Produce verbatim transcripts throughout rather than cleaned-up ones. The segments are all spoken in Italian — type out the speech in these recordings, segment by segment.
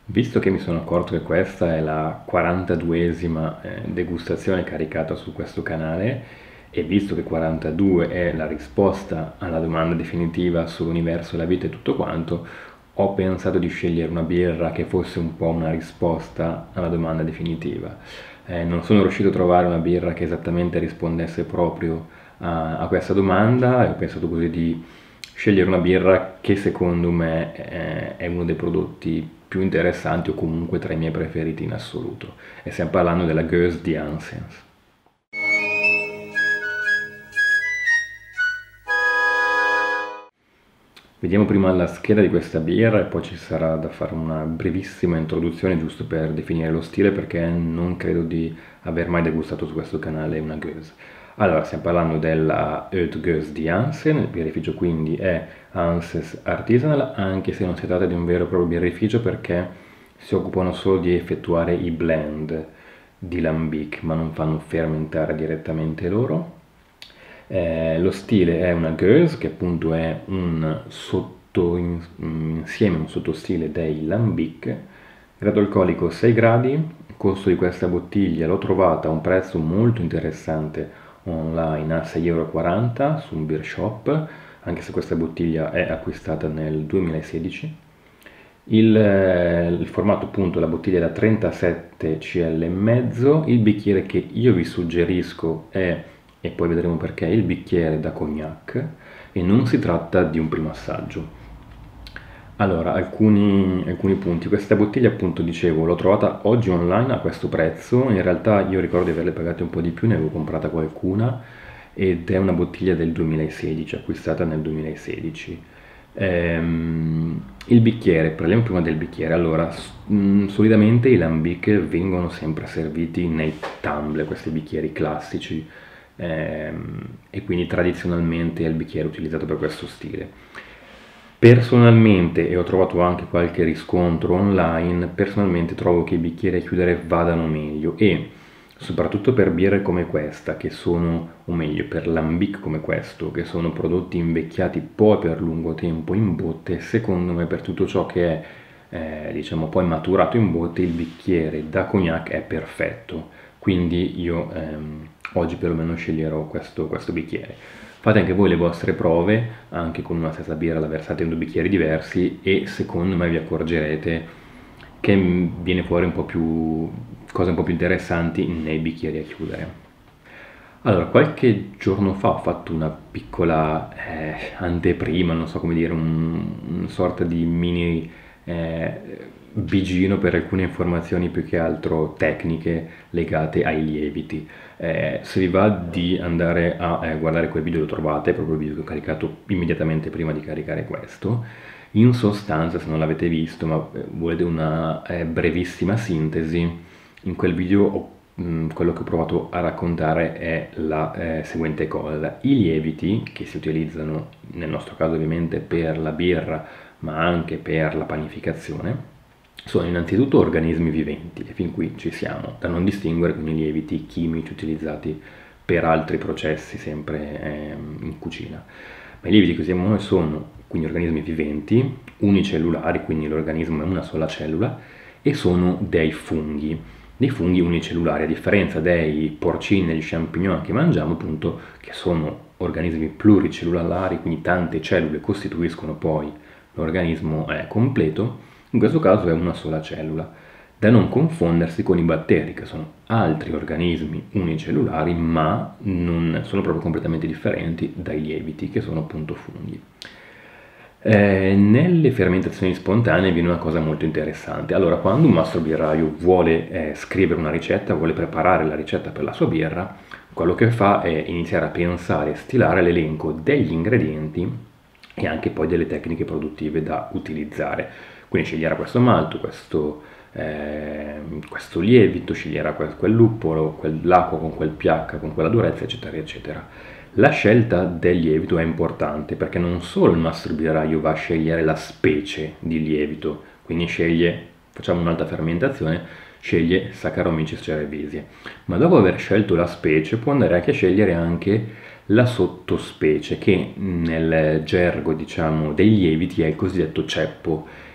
Visto che mi sono accorto che questa è la quarantaduesima eh, degustazione caricata su questo canale e visto che quarantadue è la risposta alla domanda definitiva sull'universo, la vita e tutto quanto, ho pensato di scegliere una birra che fosse un po' una risposta alla domanda definitiva. Eh, non sono riuscito a trovare una birra che esattamente rispondesse proprio a, a questa domanda e ho pensato così di scegliere una birra che secondo me eh, è uno dei prodotti più interessanti o comunque tra i miei preferiti in assoluto. E stiamo parlando della Gueuze di Janssens. Vediamo prima la scheda di questa birra e poi ci sarà da fare una brevissima introduzione giusto per definire lo stile perché non credo di aver mai degustato su questo canale una Gueuze. Allora, stiamo parlando della Haute Gueuze di Janssen, il birrificio quindi è Anses Artisanal, anche se non si tratta di un vero e proprio birrificio perché si occupano solo di effettuare i blend di lambic, ma non fanno fermentare direttamente loro. Eh, lo stile è una Gueuze, che appunto è un sotto insieme, un sottostile dei lambic, grado alcolico sei gradi, il costo di questa bottiglia l'ho trovata a un prezzo molto interessante online a sei e quaranta euro su un beer shop, anche se questa bottiglia è acquistata nel duemilasedici. Il, eh, il formato appunto, la bottiglia è da trentasette centilitri e mezzo, il bicchiere che io vi suggerisco è, e poi vedremo perché, il bicchiere da cognac e non si tratta di un primo assaggio. Allora, alcuni, alcuni punti. Questa bottiglia, appunto, dicevo, l'ho trovata oggi online a questo prezzo. In realtà io ricordo di averle pagate un po' di più, ne avevo comprata qualcuna, ed è una bottiglia del duemilasedici, acquistata nel duemilasedici. Ehm, il bicchiere, parliamo prima del bicchiere. Allora, s- mh, solitamente i lambic vengono sempre serviti nei tumbler, questi bicchieri classici, ehm, e quindi tradizionalmente è il bicchiere utilizzato per questo stile. Personalmente, e ho trovato anche qualche riscontro online, personalmente trovo che i bicchieri a chiudere vadano meglio e soprattutto per birre come questa, che sono, o meglio, per lambic come questo, che sono prodotti invecchiati poi per lungo tempo in botte, secondo me per tutto ciò che è, eh, diciamo, poi maturato in botte, il bicchiere da cognac è perfetto. Quindi io ehm, oggi perlomeno sceglierò questo, questo bicchiere. Fate anche voi le vostre prove, anche con una stessa birra la versate in due bicchieri diversi e secondo me vi accorgerete che mm, viene fuori un po' più, cose un po' più interessanti nei bicchieri a chiudere. Allora, qualche giorno fa ho fatto una piccola eh, anteprima, non so come dire, un, una sorta di mini eh, bigino per alcune informazioni più che altro tecniche legate ai lieviti. Eh, se vi va di andare a eh, guardare quel video lo trovate, proprio il video che ho caricato immediatamente prima di caricare questo. In sostanza, se non l'avete visto, ma eh, volete una eh, brevissima sintesi, in quel video ho Mm, quello che ho provato a raccontare è la eh, seguente cosa. I lieviti che si utilizzano, nel nostro caso ovviamente per la birra, ma anche per la panificazione, sono innanzitutto organismi viventi, e fin qui ci siamo, da non distinguere con i lieviti chimici utilizzati per altri processi, sempre ehm, in cucina. Ma i lieviti che usiamo noi sono quindi organismi viventi, unicellulari, quindi l'organismo è una sola cellula, e sono dei funghi dei funghi unicellulari, a differenza dei porcini e degli champignon che mangiamo, appunto, che sono organismi pluricellulari, quindi tante cellule costituiscono poi l'organismo eh, completo, in questo caso è una sola cellula, da non confondersi con i batteri, che sono altri organismi unicellulari, ma non sono proprio completamente differenti dai lieviti, che sono appunto funghi. Eh, nelle fermentazioni spontanee viene una cosa molto interessante. Allora, quando un mastro birraio vuole eh, scrivere una ricetta, vuole preparare la ricetta per la sua birra, quello che fa è iniziare a pensare e stilare l'elenco degli ingredienti e anche poi delle tecniche produttive da utilizzare. Quindi sceglierà questo malto, questo, eh, questo lievito, sceglierà quel, quel luppolo, quell'acqua con quel pH, con quella durezza, eccetera, eccetera. La scelta del lievito è importante perché non solo il mastro birraio va a scegliere la specie di lievito, quindi sceglie, facciamo un'alta fermentazione, sceglie Saccharomyces cerevisiae, ma dopo aver scelto la specie può andare anche a scegliere anche la sottospecie che nel gergo, diciamo, dei lieviti è il cosiddetto ceppo,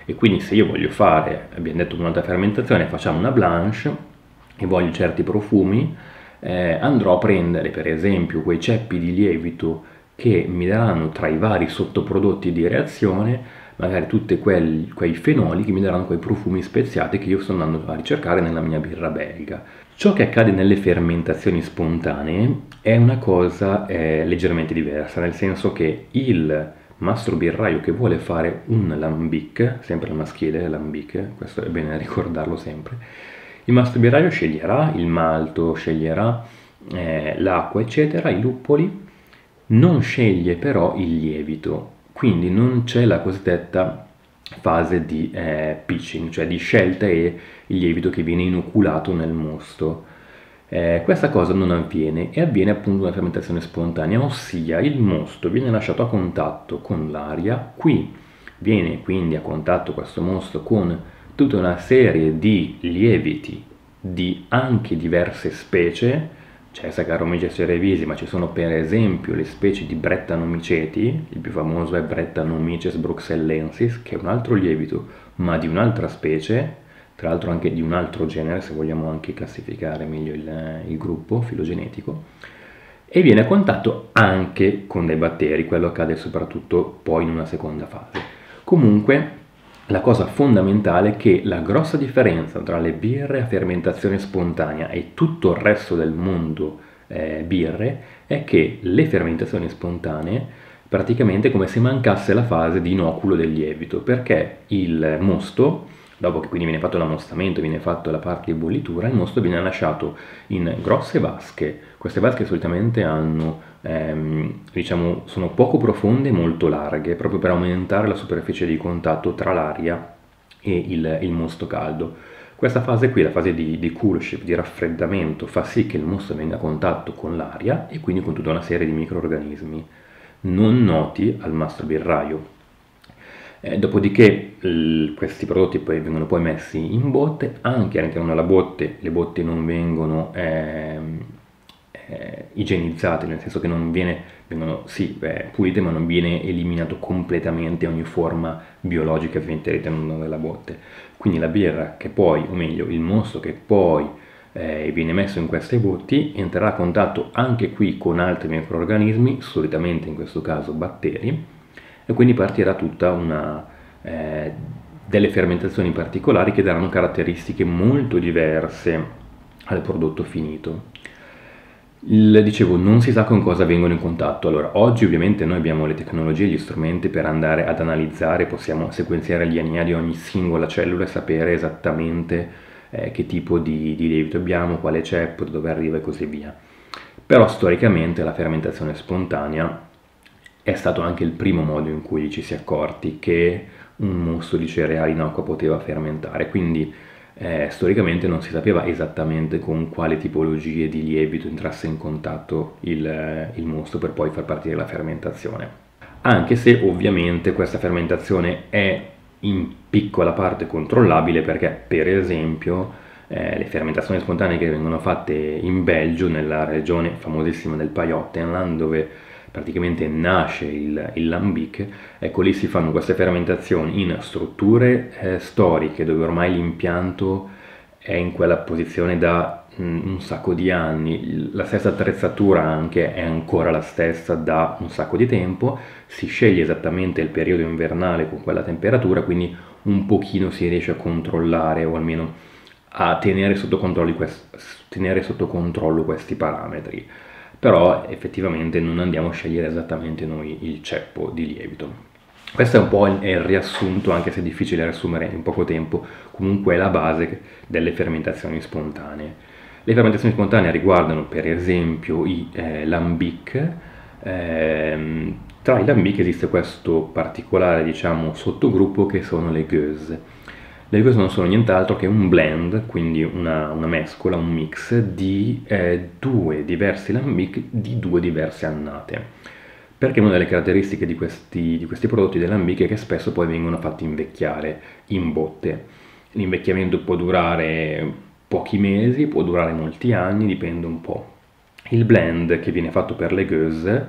E quindi se io voglio fare, abbiamo detto un'altra fermentazione, facciamo una blanche e voglio certi profumi, eh, andrò a prendere per esempio quei ceppi di lievito che mi daranno tra i vari sottoprodotti di reazione magari tutti quei, quei fenoli che mi daranno quei profumi speziati che io sto andando a ricercare nella mia birra belga. Ciò che accade nelle fermentazioni spontanee è una cosa eh, leggermente diversa, nel senso che il mastro birraio che vuole fare un lambic, sempre al maschile lambic, questo è bene ricordarlo sempre, il mastro birraio sceglierà il malto, sceglierà eh, l'acqua eccetera, i luppoli, non sceglie però il lievito, quindi non c'è la cosiddetta fase di eh, pitching, cioè di scelta e il lievito che viene inoculato nel mosto. Eh, questa cosa non avviene e avviene appunto una fermentazione spontanea, ossia il mosto viene lasciato a contatto con l'aria, qui viene quindi a contatto questo mosto con tutta una serie di lieviti di anche diverse specie. C'è Saccharomyces cerevisiae, ma ci sono per esempio le specie di Brettanomyceti, il più famoso è Brettanomyces bruxellensis, che è un altro lievito, ma di un'altra specie, tra l'altro anche di un altro genere, se vogliamo anche classificare meglio il, il gruppo filogenetico, e viene a contatto anche con dei batteri, quello accade soprattutto poi in una seconda fase. Comunque, la cosa fondamentale è che la grossa differenza tra le birre a fermentazione spontanea e tutto il resto del mondo eh, birre è che le fermentazioni spontanee praticamente è come se mancasse la fase di inoculo del lievito, perché il mosto, dopo che quindi viene fatto l'ammostamento, viene fatto la parte di bollitura, il mosto viene lasciato in grosse vasche. Queste vasche solitamente hanno, ehm, diciamo, sono poco profonde e molto larghe, proprio per aumentare la superficie di contatto tra l'aria e il, il mosto caldo. Questa fase qui, la fase di, di coolship, di raffreddamento, fa sì che il mosto venga a contatto con l'aria e quindi con tutta una serie di microrganismi non noti al mastro birraio. Eh, dopodiché l- questi prodotti poi vengono poi messi in botte, anche all'interno della botte le botte non vengono ehm, eh, igienizzate, nel senso che non viene, vengono sì eh, pulite, ma non viene eliminato completamente ogni forma biologica che all'interno della botte. Quindi la birra che poi, o meglio il mosto che poi eh, viene messo in queste botti, entrerà a contatto anche qui con altri microrganismi, solitamente in questo caso batteri, e quindi partirà tutta una eh, delle fermentazioni particolari che daranno caratteristiche molto diverse al prodotto finito. Il, dicevo, non si sa con cosa vengono in contatto. Allora, oggi ovviamente noi abbiamo le tecnologie e gli strumenti per andare ad analizzare, possiamo sequenziare gli D N A di ogni singola cellula e sapere esattamente eh, che tipo di, di lievito abbiamo, quale ceppo, da dove arriva e così via. Però storicamente la fermentazione spontanea è stato anche il primo modo in cui ci si è accorti che un mosto di cereali in acqua poteva fermentare, quindi eh, storicamente non si sapeva esattamente con quale tipologie di lievito entrasse in contatto il, il mosto per poi far partire la fermentazione. Anche se ovviamente questa fermentazione è in piccola parte controllabile, perché per esempio eh, le fermentazioni spontanee che vengono fatte in Belgio, nella regione famosissima del Pajottenland, dove praticamente nasce il, il lambic, ecco lì si fanno queste fermentazioni in strutture eh, storiche dove ormai l'impianto è in quella posizione da mm, un sacco di anni, la stessa attrezzatura anche è ancora la stessa da un sacco di tempo, si sceglie esattamente il periodo invernale con quella temperatura, quindi un pochino si riesce a controllare o almeno a tenere sotto controllo, quest- tenere sotto controllo questi parametri. Però effettivamente non andiamo a scegliere esattamente noi il ceppo di lievito. Questo è un po' il riassunto, anche se è difficile riassumere in poco tempo, comunque è la base delle fermentazioni spontanee. Le fermentazioni spontanee riguardano per esempio i eh, lambic. Ehm, tra i lambic esiste questo particolare, diciamo, sottogruppo che sono le gueuse. Le gueuse non sono nient'altro che un blend, quindi una, una mescola, un mix di eh, due diversi lambic di due diverse annate. Perché una delle caratteristiche di questi, di questi prodotti dei lambic è che spesso poi vengono fatti invecchiare in botte. L'invecchiamento può durare pochi mesi, può durare molti anni, dipende un po'. Il blend che viene fatto per le gueuse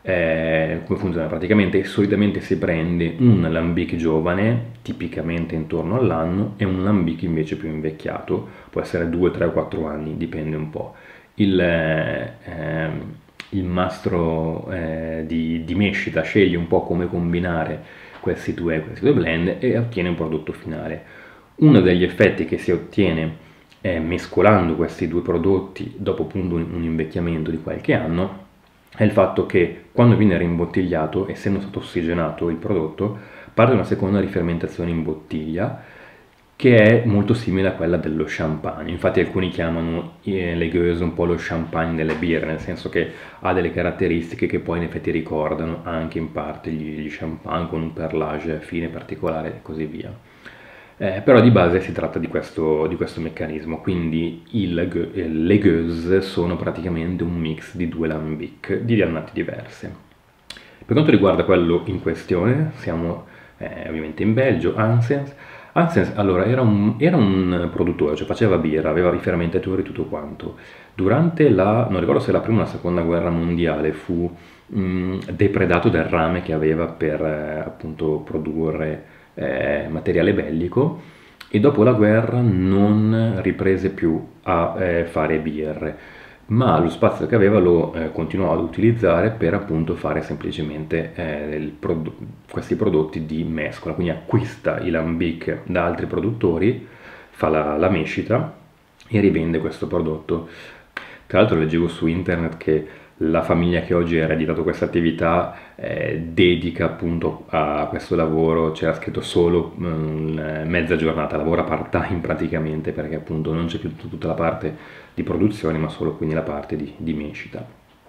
Eh, come funziona? Praticamente solitamente si prende un lambic giovane, tipicamente intorno all'anno, e un lambic invece più invecchiato, può essere due, tre o quattro anni, dipende un po'. Il, eh, ehm, il mastro eh, di, di mescita sceglie un po' come combinare questi due, questi due blend e ottiene un prodotto finale. Uno degli effetti che si ottiene eh, mescolando questi due prodotti dopo appunto un, un invecchiamento di qualche anno è il fatto che quando viene rimbottigliato, essendo stato ossigenato il prodotto, parte una seconda rifermentazione in bottiglia che è molto simile a quella dello champagne. Infatti alcuni chiamano eh, le gueuse un po' lo champagne delle birre, nel senso che ha delle caratteristiche che poi in effetti ricordano anche in parte gli, gli champagne con un perlage fine particolare e così via. Eh, però di base si tratta di questo, di questo meccanismo, quindi il, gue- le gueuse sono praticamente un mix di due lambic di annate diverse. Per quanto riguarda quello in questione, siamo eh, ovviamente in Belgio, Ansens. Ansens allora era un, era un produttore, cioè faceva birra, aveva i fermentatori e tutto quanto. Durante la, non ricordo se la prima o la seconda guerra mondiale, fu mh, depredato del rame che aveva per eh, appunto produrre eh, materiale bellico e dopo la guerra non riprese più a eh, fare birre, ma lo spazio che aveva lo eh, continuò ad utilizzare per appunto fare semplicemente eh, il prodo- questi prodotti di mescola, quindi acquista i lambic da altri produttori, fa la, la mescita e rivende questo prodotto. Tra l'altro leggevo su internet che la famiglia che oggi ha ereditato questa attività eh, dedica appunto a questo lavoro, c'era scritto solo mm, mezza giornata, lavora part-time praticamente perché appunto non c'è più tutta la parte di produzione ma solo quindi la parte di, di mescita.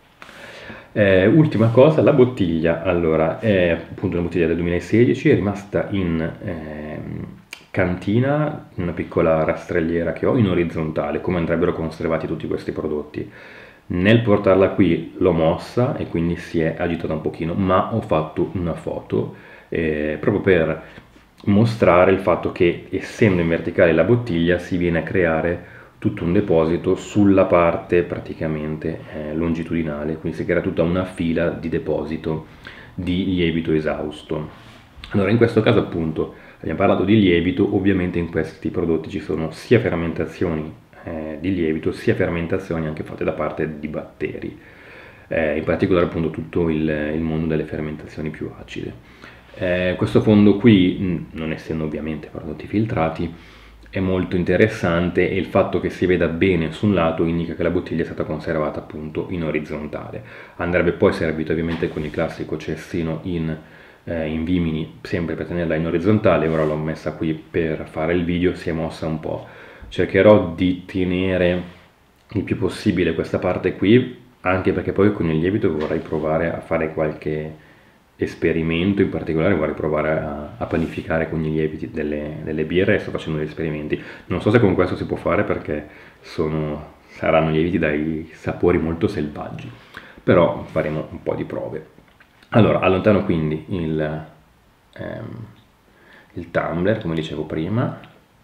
Eh, ultima cosa, la bottiglia, allora è appunto una bottiglia del duemilasedici, è rimasta in ehm, cantina, una piccola rastrelliera che ho in orizzontale, come andrebbero conservati tutti questi prodotti. Nel portarla qui l'ho mossa e quindi si è agitata un pochino, ma ho fatto una foto eh, proprio per mostrare il fatto che essendo in verticale la bottiglia si viene a creare tutto un deposito sulla parte praticamente eh, longitudinale, quindi si crea tutta una fila di deposito di lievito esausto. Allora in questo caso appunto abbiamo parlato di lievito, ovviamente in questi prodotti ci sono sia fermentazioni eh, di lievito sia fermentazioni anche fatte da parte di batteri, eh, in particolare appunto tutto il, il mondo delle fermentazioni più acide. Eh, questo fondo qui, mh, non essendo ovviamente prodotti filtrati, è molto interessante e il fatto che si veda bene su un lato indica che la bottiglia è stata conservata appunto in orizzontale. Andrebbe poi servito ovviamente con il classico cestino in, eh, in vimini, sempre per tenerla in orizzontale. Ora l'ho messa qui per fare il video, si è mossa un po'. Cercherò di tenere il più possibile questa parte qui, anche perché poi con il lievito vorrei provare a fare qualche esperimento, in particolare vorrei provare a, a panificare con i lieviti delle, delle birre e sto facendo degli esperimenti. Non so se con questo si può fare perché sono, saranno lieviti dai sapori molto selvaggi, però faremo un po' di prove. Allora, allontano quindi il, ehm, il tumbler, come dicevo prima.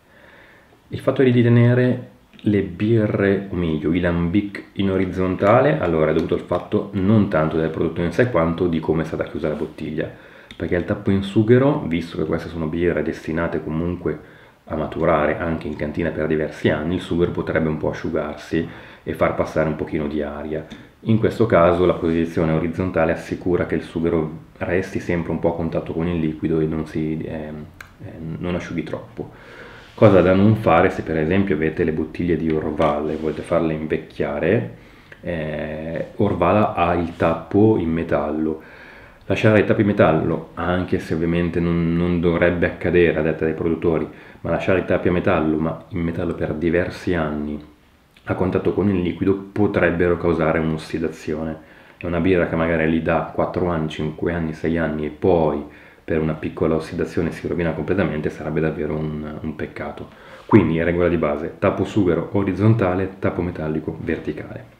Il fatto di tenere le birre, o meglio, i lambic in orizzontale, allora è dovuto al fatto non tanto del prodotto in sé quanto di come è stata chiusa la bottiglia, perché il tappo in sughero, visto che queste sono birre destinate comunque a maturare anche in cantina per diversi anni, il sughero potrebbe un po' asciugarsi e far passare un pochino di aria. In questo caso la posizione orizzontale assicura che il sughero resti sempre un po' a contatto con il liquido e non, si, eh, eh, non asciughi troppo. Cosa da non fare se per esempio avete le bottiglie di Orval e volete farle invecchiare, eh, Orval ha il tappo in metallo. Lasciare il tappo in metallo, anche se ovviamente non, non dovrebbe accadere a detta dei produttori, ma lasciare i tappi a metallo, ma in metallo per diversi anni a contatto con il liquido potrebbero causare un'ossidazione. È una birra che magari li dà quattro anni, cinque anni, sei anni e poi per una piccola ossidazione si rovina completamente, sarebbe davvero un, un peccato. Quindi regola di base, tappo sughero orizzontale, tappo metallico verticale.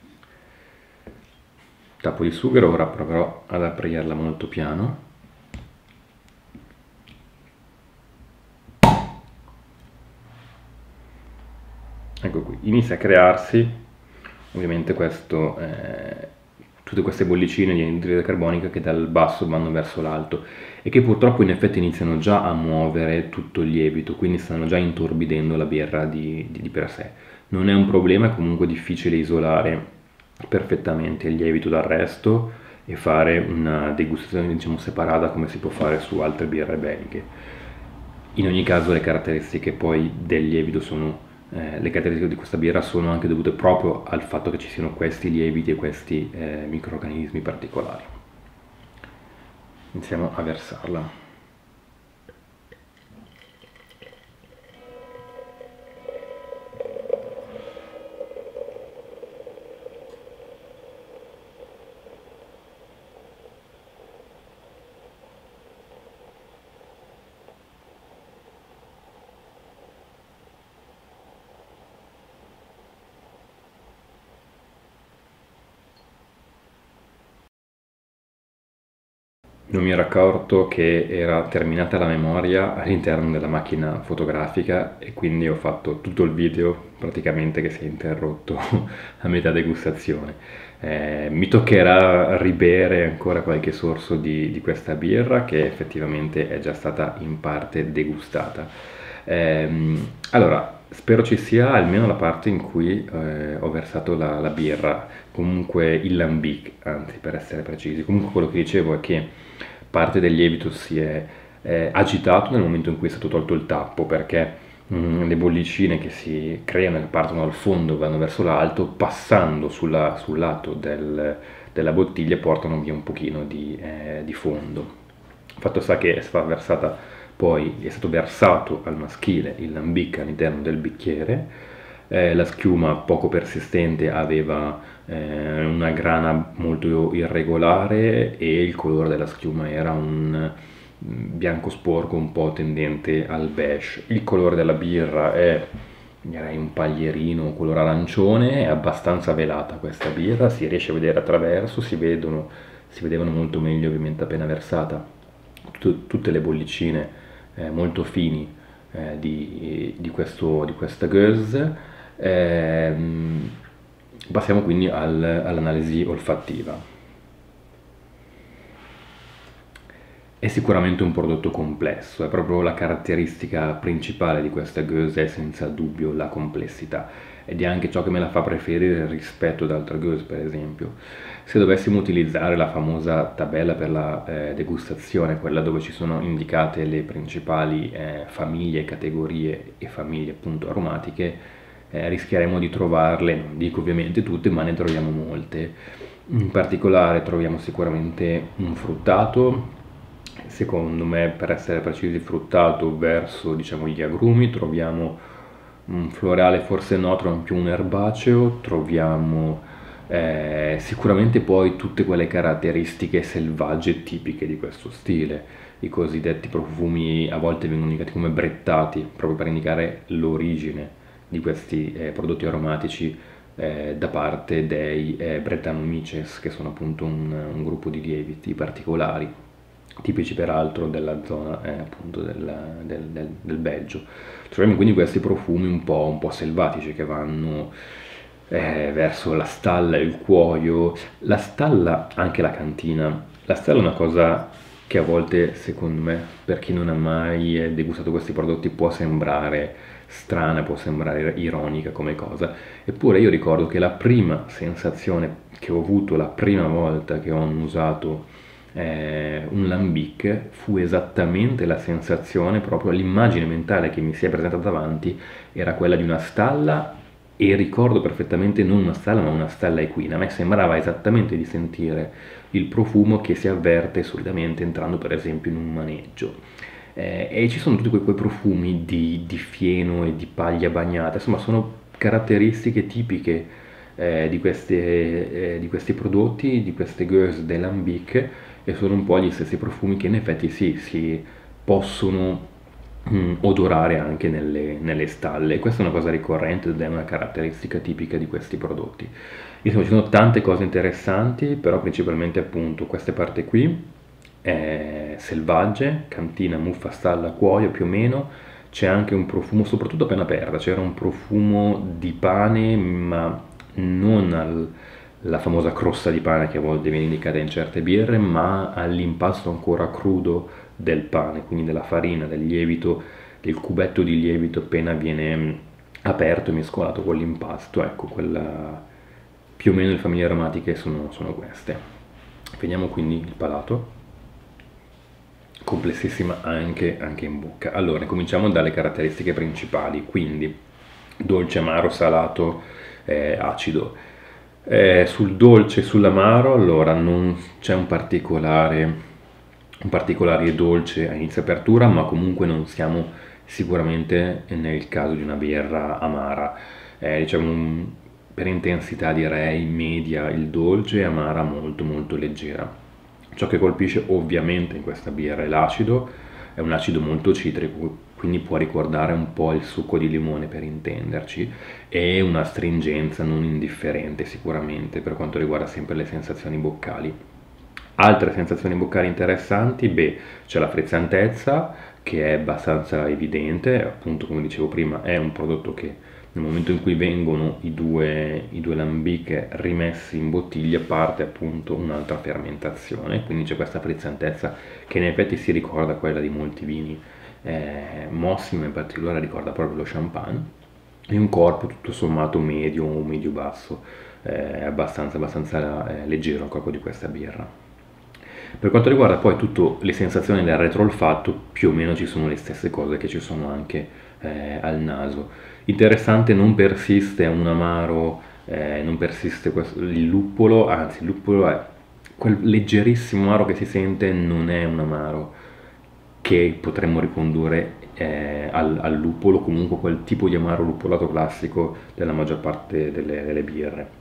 Tappo di sughero, ora proverò ad aprirla molto piano. Ecco qui, inizia a crearsi ovviamente questo eh, tutte queste bollicine di anidride carbonica che dal basso vanno verso l'alto e che purtroppo in effetti iniziano già a muovere tutto il lievito, quindi stanno già intorbidendo la birra di, di, di per sé. Non è un problema, è comunque difficile isolare perfettamente il lievito dal resto e fare una degustazione, diciamo, separata come si può fare su altre birre belghe. In ogni caso le caratteristiche poi del lievito sono, eh, le caratteristiche di questa birra sono anche dovute proprio al fatto che ci siano questi lieviti e questi eh, microrganismi particolari. Iniziamo a versarla. Non mi ero accorto che era terminata la memoria all'interno della macchina fotografica e quindi ho fatto tutto il video praticamente che si è interrotto a metà degustazione. Eh, mi toccherà ribere ancora qualche sorso di, di questa birra che effettivamente è già stata in parte degustata. Ehm, allora, spero ci sia almeno la parte in cui eh, ho versato la, la birra, comunque il lambic, anzi per essere precisi. Comunque quello che dicevo è che parte del lievito si è eh, agitato nel momento in cui è stato tolto il tappo, perché mm, le bollicine che si creano e che partono dal fondo vanno verso l'alto, passando sulla- sul lato del- della bottiglia portano via un pochino di, eh, di fondo. Fatto sta che è stata versata poi, è stato versato al maschile il lambic all'interno del bicchiere, eh, la schiuma poco persistente aveva eh, una grana molto irregolare e il colore della schiuma era un mm, bianco sporco un po' tendente al beige. Il colore della birra è, direi, un paglierino color arancione, è abbastanza velata questa birra, si riesce a vedere attraverso, si vedono, si vedevano molto meglio ovviamente appena versata tu- tutte le bollicine eh, molto fini eh, di, di questo, di questa gueuse. Ehm, passiamo quindi al- all'analisi olfattiva. È sicuramente un prodotto complesso, è proprio la caratteristica principale di questa gueuse, è senza dubbio la complessità ed è anche ciò che me la fa preferire rispetto ad altre gueuse, per esempio. Se dovessimo utilizzare la famosa tabella per la eh, degustazione, quella dove ci sono indicate le principali eh, famiglie, categorie e famiglie appunto aromatiche, eh, rischieremo di trovarle, non dico ovviamente tutte, ma ne troviamo molte. In particolare troviamo sicuramente un fruttato, secondo me per essere precisi fruttato verso diciamo gli agrumi, troviamo un floreale forse no, troviamo più un erbaceo, troviamo eh, sicuramente poi tutte quelle caratteristiche selvagge tipiche di questo stile, i cosiddetti profumi a volte vengono indicati come brettati, proprio per indicare l'origine di questi eh, prodotti aromatici eh, da parte dei eh, Brettanomyces, che sono appunto un, un gruppo di lieviti particolari, tipici peraltro della zona eh, appunto del, del, del, del Belgio. Troviamo quindi questi profumi un po', un po' selvatici che vanno eh, verso la stalla, il cuoio, la stalla, anche la cantina. La stalla è una cosa che a volte, secondo me, per chi non ha mai eh, degustato questi prodotti può sembrare strana, può sembrare ironica come cosa, eppure io ricordo che la prima sensazione che ho avuto la prima volta che ho annusato eh, un lambic fu esattamente la sensazione, proprio l'immagine mentale che mi si è presentata davanti era quella di una stalla e ricordo perfettamente non una stalla ma una stalla equina. A me sembrava esattamente di sentire il profumo che si avverte solitamente entrando per esempio in un maneggio. Eh, e ci sono tutti quei, quei profumi di, di fieno e di paglia bagnata, insomma sono caratteristiche tipiche eh, di, queste, eh, di questi prodotti, di queste gueuse dell'Ambic e sono un po' gli stessi profumi che in effetti sì, si possono mm, odorare anche nelle, nelle stalle. E questa è una cosa ricorrente ed è una caratteristica tipica di questi prodotti. Insomma, ci sono tante cose interessanti, però principalmente appunto queste parti qui, eh, selvagge, cantina, muffa, stalla, cuoio più o meno, c'è anche un profumo, soprattutto appena aperta, c'era un profumo di pane, ma non al, la famosa crosta di pane che a volte viene indicata in certe birre, ma all'impasto ancora crudo del pane, quindi della farina, del lievito, del cubetto di lievito appena viene mm, aperto e mescolato con l'impasto. Ecco, quella, più o meno le famiglie aromatiche sono, sono queste. Vediamo quindi il palato, complessissima anche, anche in bocca. Allora, cominciamo dalle caratteristiche principali, quindi dolce, amaro, salato, eh, acido. Eh, sul dolce e sull'amaro, allora, non c'è un particolare, un particolare dolce a inizio apertura, ma comunque non siamo sicuramente nel caso di una birra amara. Eh, diciamo, un- per intensità direi media il dolce e amara molto molto leggera. Ciò che colpisce ovviamente in questa birra è l'acido, è un acido molto citrico, quindi può ricordare un po' il succo di limone per intenderci, e una stringenza non indifferente sicuramente per quanto riguarda sempre le sensazioni boccali. Altre sensazioni boccali interessanti, beh, c'è la frizzantezza che è abbastanza evidente, appunto come dicevo prima è un prodotto che nel momento in cui vengono i due, i due lambiche rimessi in bottiglia parte appunto un'altra fermentazione, quindi c'è questa frizzantezza che in effetti si ricorda quella di molti vini, eh, Mossimo in particolare ricorda proprio lo champagne, e un corpo tutto sommato medio o medio basso, eh, abbastanza, abbastanza eh, leggero il corpo di questa birra. Per quanto riguarda poi tutte le sensazioni del retroolfatto, più o meno ci sono le stesse cose che ci sono anche eh, al naso. Interessante, non persiste un amaro, eh, non persiste questo- il luppolo, anzi il luppolo è quel leggerissimo amaro che si sente, non è un amaro che potremmo ricondurre eh, al, al luppolo, comunque quel tipo di amaro luppolato classico della maggior parte delle, delle birre.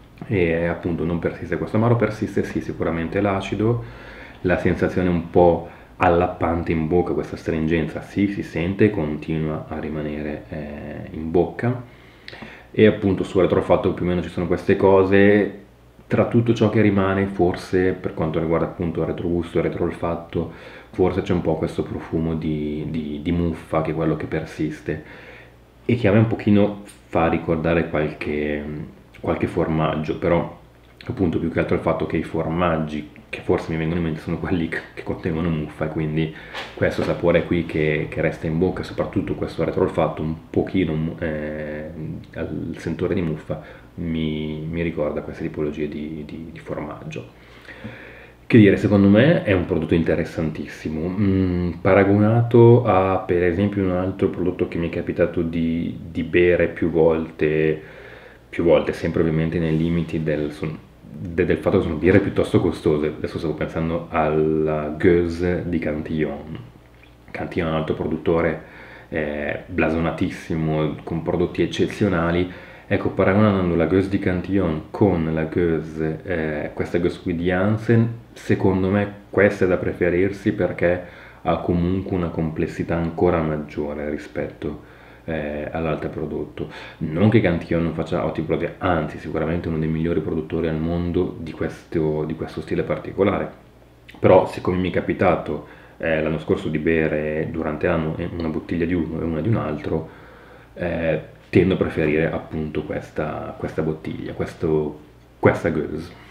E appunto non persiste questo amaro, persiste sì sicuramente l'acido, la sensazione un po' allappante in bocca, questa stringenza sì si sente e continua a rimanere eh, in bocca, e appunto sul retrofatto più o meno ci sono queste cose. Tra tutto ciò che rimane, forse per quanto riguarda appunto il retrogusto e il retroolfatto, forse c'è un po' questo profumo di, di- di muffa che è quello che persiste e che a me un pochino fa ricordare qualche, qualche formaggio, però appunto più che altro il fatto che i formaggi che forse mi vengono in mente sono quelli che che contengono muffa, e quindi questo sapore qui che, che resta in bocca, soprattutto questo retroolfatto un pochino eh, al sentore di muffa, mi, mi ricorda queste tipologie di, di- di formaggio. Che dire, secondo me è un prodotto interessantissimo, mm, paragonato a per esempio un altro prodotto che mi è capitato di, di bere più volte, più volte, sempre ovviamente nei limiti del, son- de- del fatto che sono birre piuttosto costose. Adesso stavo pensando alla Gueuse di Cantillon. Cantillon è un altro produttore eh, blasonatissimo, con prodotti eccezionali. Ecco, paragonando la Gueuse di Cantillon con la Gueuse, eh, questa Gueuse qui di Janssen, secondo me questa è da preferirsi perché ha comunque una complessità ancora maggiore rispetto eh, all'altro prodotto. Non che Cantillon non faccia ottimi prodotti, anzi sicuramente uno dei migliori produttori al mondo di questo, di questo stile particolare. Però siccome mi è capitato eh, l'anno scorso di bere durante l'anno una bottiglia di uno e una di un altro, eh, tendo a preferire appunto questa, questa bottiglia, questo, questa Gueuse.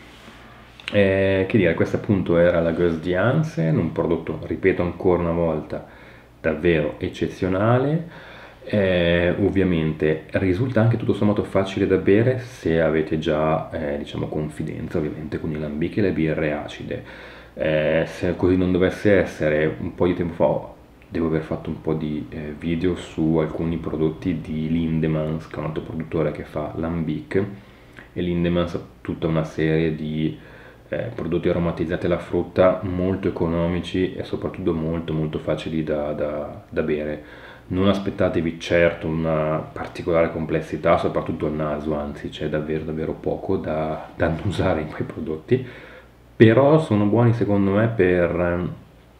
Eh, che dire, questa appunto era la Gueuse di Hansen, un prodotto, ripeto ancora una volta, davvero eccezionale. Eh, ovviamente risulta anche tutto sommato facile da bere se avete già eh, diciamo confidenza ovviamente con i lambichi e le birre acide. Eh, se così non dovesse essere, un po' di tempo fa devo aver fatto un po' di eh, video su alcuni prodotti di Lindemans, che è un altro produttore che fa lambic, e Lindemans ha tutta una serie di eh, prodotti aromatizzati alla frutta molto economici e soprattutto molto molto facili da, da- da bere. Non aspettatevi certo una particolare complessità, soprattutto al naso, anzi c'è davvero davvero poco da, da annusare in quei prodotti, però sono buoni secondo me per ehm,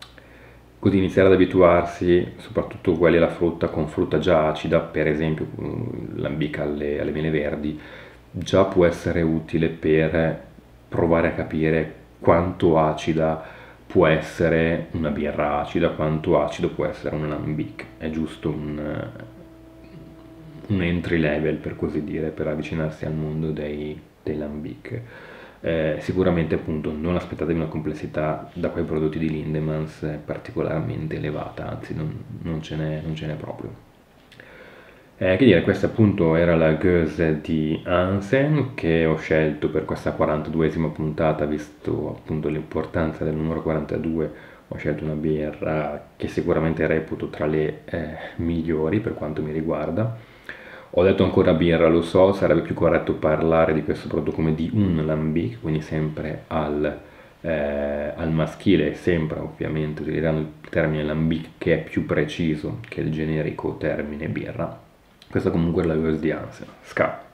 così iniziare ad abituarsi, soprattutto quelli alla frutta, con frutta già acida, per esempio mm, l'ambica alle, alle mele verdi, già può essere utile per provare a capire quanto acida può essere una birra acida, quanto acido può essere un lambic. È giusto un, un entry level, per così dire, per avvicinarsi al mondo dei, dei lambic. Eh, sicuramente appunto non aspettatevi una complessità da quei prodotti di Lindemans particolarmente elevata, anzi non, non ce n'è non ce n'è proprio. Eh, che dire, questa appunto era la Goese di Hansen che ho scelto per questa quarantaduesima puntata, visto appunto l'importanza del numero quarantadue, ho scelto una birra che sicuramente reputo tra le eh, migliori per quanto mi riguarda. Ho detto ancora birra, lo so, sarebbe più corretto parlare di questo prodotto come di un lambic, quindi sempre al, eh, al maschile, sempre ovviamente utilizzando il termine lambic che è più preciso che il generico termine birra. Questa comunque è la Goes di Hansen. Ska.